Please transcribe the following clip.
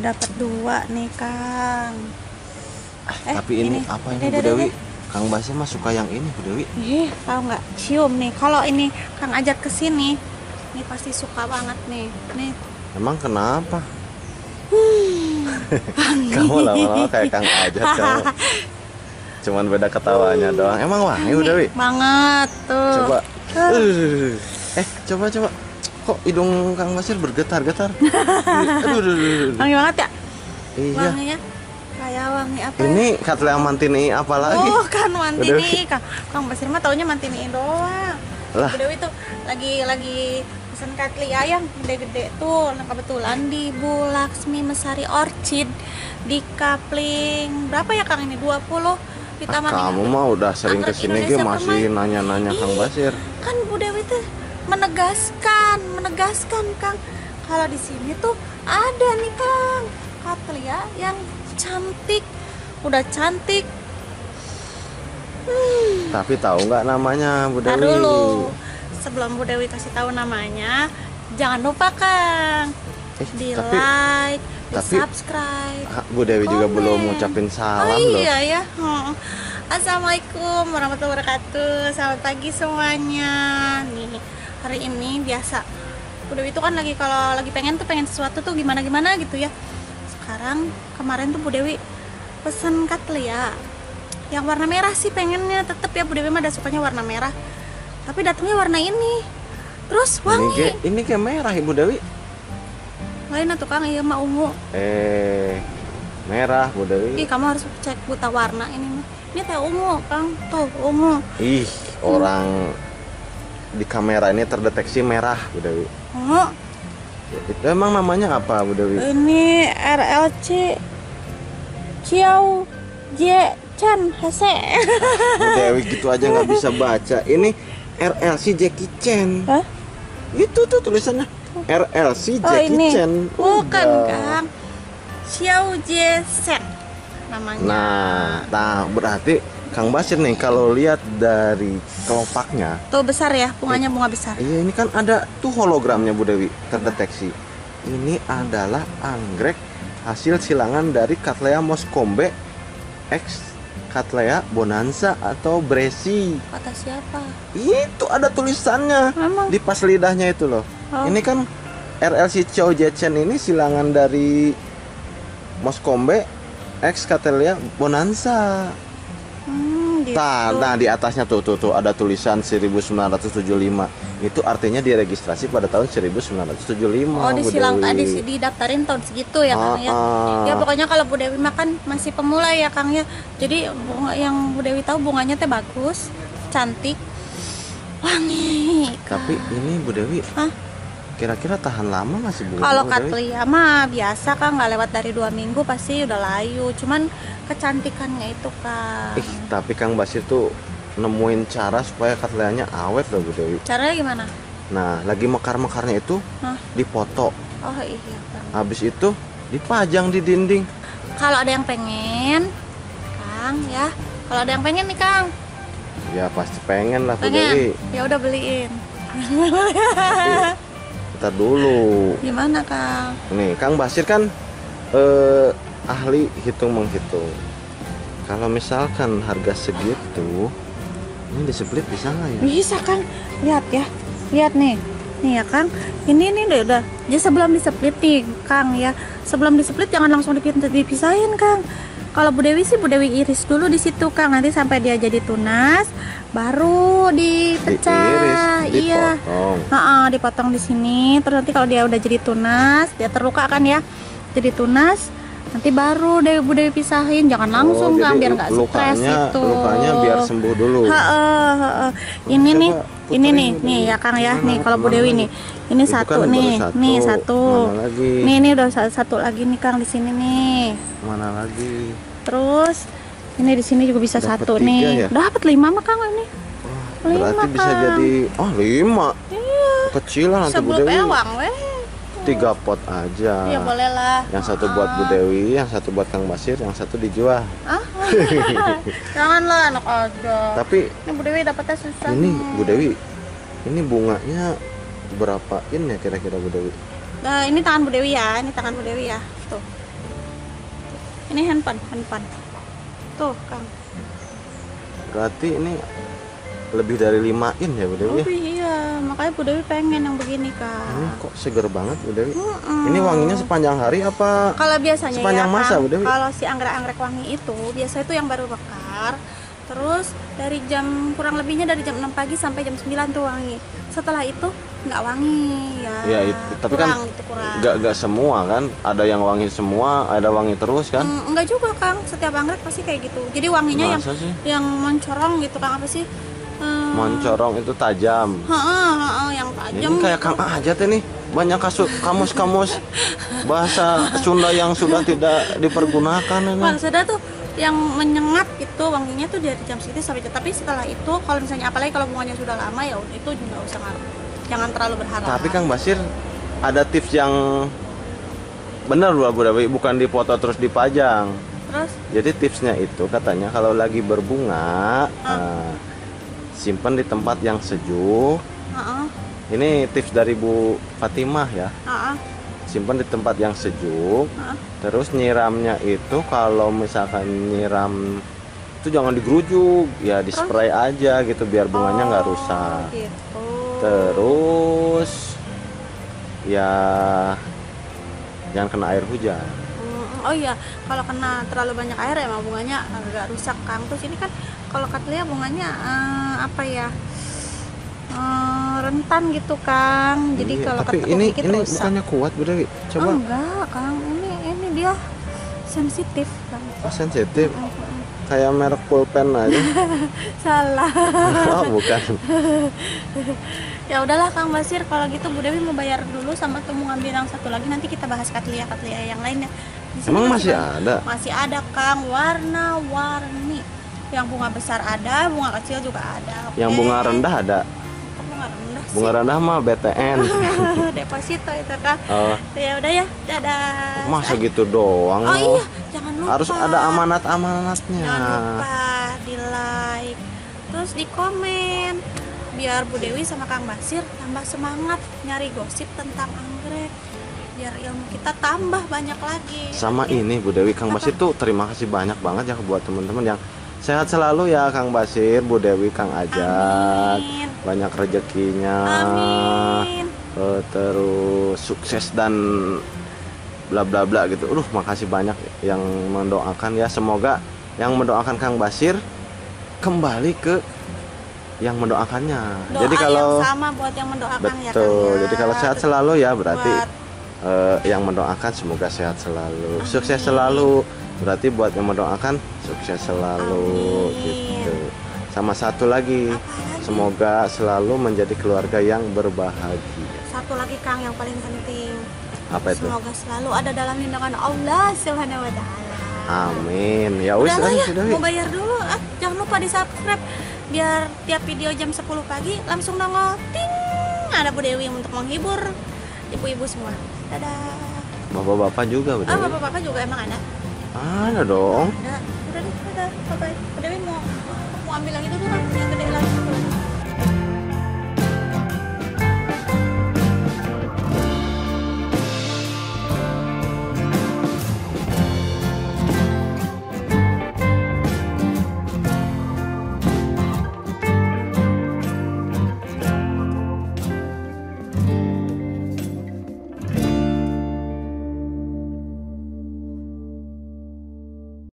dapat 2 nih Kang. Tapi ini apa ini Bu Dewi? Kang Basir mah suka yang ini Bu Dewi. Tahu nggak? Cium nih. Kalau ini Kang ajak ke sini, ini pasti suka banget nih. Nih. Emang kenapa? Kamu lama-lama kayak Kang Ajat kamu. Cuman beda ketawanya doang. Emang wangi Bu Dewi? Banget tuh. Coba. Coba. Kok hidung Kang Basir bergetar-getar? Aduh. Wangi banget ya? Iya. Wanginya kayak wangi apa? Ini Katlea Mantini apa lagi? Oh kan Mantini. Kang Basir mah taunya Mantini doang. Lah. Bu Dewi tuh lagi pesen Katlea yang gede-gede tuh. Nah, kebetulan di Bu Laksmi Mesari Orchid di Kapling berapa ya Kang ini? 20 di Taman. Kamu mah udah sering kesini ke masih nanya-nanya Kang Basir. Kan Bu Dewi tuh menegaskan Kang, kalau di sini tuh ada nih Kang Katlea yang cantik, udah cantik. Tapi tahu nggak namanya Bu Dewi? Dulu sebelum Bu Dewi kasih tahu namanya, jangan lupa Kang di like, di subscribe. Bu Dewi juga belum ngucapin salam loh. Iya ya. Assalamualaikum warahmatullahi wabarakatuh. Selamat pagi semuanya. Nih hari ini biasa Bu Dewi itu kan kalau lagi pengen sesuatu tuh gimana gitu ya. Sekarang kemarin tuh Bu Dewi pesen Katlea yang warna merah sih pengennya, tetep ya Bu Dewi mah ada sukanya warna merah. Tapi datangnya warna ini. Terus wangi. Ini kayak merah Ibu Dewi. Lain tuh Kang, iya mah ungu. Merah Bu Dewi. Kamu harus cek buta warna ini mah. Ini teh ungu Kang, tuh ungu. Orang di kamera ini terdeteksi merah Bu Dewi. Itu emang namanya apa Bu Dewi? Ini RLC Ciao J Chan Hase. Bu Dewi gitu aja nggak bisa baca. Ini RLC Jackie Chan. Itu tuh tulisannya RLC Jackie Chan. Bukan Kang, Xiao J Sen namanya. Nah berarti Kang Basir nih kalau lihat dari kelopaknya tuh besar ya, bunganya bunga besar. Iya, ini kan ada tuh hologramnya Bu Dewi terdeteksi. Ini adalah anggrek hasil silangan dari Cattleya moschombe X Cattleya bonanza atau Bresi. Kata siapa? Itu ada tulisannya. Memang? Di pas lidahnya itu loh. Ini kan RLC Chow Jetchen ini silangan dari moschombe X Cattleya bonanza. Gitu. Nah di atasnya tuh ada tulisan 1975. Itu artinya diregistrasi pada tahun 1975. Disilang tadi didaftarin tahun segitu ya Kang ya. Ya pokoknya kalau Bu Dewi makan masih pemula ya Kang ya. Jadi bunga yang Bu Dewi tahu bunganya teh bagus, cantik, wangi. Tapi ini Bu Dewi, kira-kira tahan lama nggak sih Bu? Kalau Katlea mah biasa Kang, nggak lewat dari 2 minggu pasti udah layu. Cuman kecantikannya itu Kang. Tapi Kang Basir tuh nemuin cara supaya Katleanya awet loh Bu Dewi. Caranya gimana? Nah lagi mekar-mekarnya itu dipoto. Oh iya Kang. Habis itu dipajang di dinding. Kalau ada yang pengen Kang ya, kalau ada yang pengen nih Kang. Ya pasti pengen lah Bu Dewi. Ya udah beliin. Ntar dulu. Gimana Kang? Nih Kang Basir kan ahli hitung menghitung. Kalau misalkan harga segitu, ini di-split bisa nggak ya? Bisa Kang, lihat ya, lihat nih ya Kang. Ini udah. Ya sebelum di-split nih Kang ya, sebelum di-split jangan langsung dipisahin Kang. Kalau Bu Dewi sih Bu Dewi iris dulu di situ Kang, nanti sampai dia jadi tunas, baru dipecah. Iya. Dipotong di sini. Terus nanti kalau dia udah jadi tunas, dia terluka kan ya, jadi tunas. Nanti baru Bu Dewi pisahin, jangan langsung Kang, biar nggak stres itu. Lukanya biar sembuh dulu. Ini nih ya Kang ya, nih kalau Bu Dewi nih, ini satu kan nih, nih satu. Mana lagi? Ini udah satu lagi nih Kang di sini nih. Mana lagi? Terus ini di sini juga bisa Dapet satu 3 nih. ya? Dapat 5 mah Kang ini. Berarti bisa Kang. jadi 5. Iya. Kecilan nanti Bu Sebelum Dewi. ewang 3 pot aja. Ya boleh lah. Yang satu buat Bu Dewi, yang satu buat Kang Basir, yang satu dijual. Janganlah anak aja. Tapi ini Bu Dewi dapatnya susah. Ini Bu Dewi, ini bunganya berapaan ya kira-kira Bu Dewi? Nah, ini tangan Bu Dewi ya, ini tangan Bu Dewi ya. Tuh. Ini handphone. Tuh, Kang. Berarti ini lebih dari 5 in ya Bu Dewi? Oh iya, makanya Bu Dewi pengen yang begini, Kang. Ini kok seger banget Bu Dewi? Ini wanginya sepanjang hari apa Kalau biasanya sepanjang ya, masa Kang, Bu Dewi? kalau si anggrek-anggrek wangi itu biasa itu yang baru mekar. Terus dari jam kurang lebihnya dari jam 6 pagi sampai jam 9 tuh wangi. Setelah itu nggak wangi ya. Ya tapi kan kurang. nggak semua kan, ada yang wangi semua, ada wangi terus kan? Enggak juga, Kang. Setiap anggrek pasti kayak gitu. Jadi wanginya Masa sih? yang mencorong gitu, Kang. Apa sih? Mencorong itu tajam. Yang tajam. Ini kayak Kang aja teh nih, banyak kamus-kamus bahasa Sunda yang sudah tidak dipergunakan ini. Maksudnya tuh yang menyengat itu wanginya tuh dari jam segitu sampai jam. Tapi setelah itu kalau misalnya apalagi kalau bunganya sudah lama ya udah itu juga usah ngaruh. Jangan terlalu berharap. Tapi Kang Basir ada tips yang benar loh Bu Dewi, bukan dipoto terus dipajang. Terus Jadi tipsnya itu katanya kalau lagi berbunga simpan di tempat yang sejuk. Ini tips dari Bu Fatimah ya. Simpan di tempat yang sejuk. Terus nyiramnya itu kalau misalkan nyiram itu jangan digerujuk, ya di spray aja gitu biar bunganya nggak rusak. gitu. Terus ya jangan kena air hujan. Oh iya, kalau kena terlalu banyak air emang bunganya agak rusak, Kang. Terus ini kan kalau Cattleya bunganya apa ya? Rentan gitu, Kang. Jadi Iya, kalau tapi ketekuk ini dikit rusak. bukannya kuat Bu Dewi? Coba. Enggak, Kang. Ini dia sensitif, Kang. Oh, sensitif. Kayak merek pulpen aja. Salah. Oh, bukan. Ya udahlah, Kang Basir, kalau gitu Bu Dewi mau bayar dulu sama tuh mau ngambil yang satu lagi, nanti kita bahas Cattleya yang lainnya. Di sini Emang masih ada? Masih ada, Kang, warna-warni. Yang bunga besar ada, bunga kecil juga ada. Yang bunga rendah ada. Kok bunga rendah sih? Bunga rendah mah BTN. Deposito itu, Kang. Oh, Ya udah ya, dadah. masa gitu doang? Oh loh? iya, jangan lupa. Harus ada amanat-amanatnya. Jangan lupa di like, terus di komen, biar Bu Dewi sama Kang Basir tambah semangat nyari gosip tentang anggrek, biar ilmu kita tambah banyak lagi. Sama ini Bu Dewi, Kang Basir tuh terima kasih banyak banget ya buat teman-teman yang sehat selalu ya, Kang Basir, Bu Dewi, Kang Ajat. Amin. Banyak rezekinya. Amin. Terus sukses dan bla bla bla gitu. Makasih banyak yang mendoakan ya. Semoga yang mendoakan Kang Basir kembali ke yang mendoakannya. Doa Jadi kalau yang sama buat yang mendoakan ya, Kang. betul. Ya. Jadi kalau sehat selalu ya berarti Buat yang mendoakan semoga sehat selalu, sukses selalu. Berarti buat yang mendoakan sukses selalu. Amin. Gitu. Sama satu lagi, Apalagi? semoga selalu menjadi keluarga yang berbahagia. satu lagi, Kang, yang paling penting. Apa itu? Semoga selalu ada dalam lindungan Allah Subhanahu wa taala. Amin. Ya wis Udah lah ya, sudah. mau bayar dulu. Jangan lupa di subscribe biar tiap video jam 10 pagi langsung nongol ting, ada Bu Dewi untuk menghibur ibu-ibu semua. Dadah. Bapak-bapak juga udah. Bapak-bapak juga emang ada? Ada dong. Ada. Udah deh, dadah. Bye-bye. Bu Dewi mau ambil yang itu dulu.